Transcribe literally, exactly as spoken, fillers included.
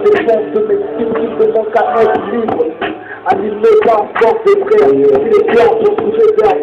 défense de mes styles qui demandent qu'à être libre. Animé par force des frères, il est clair pour tous les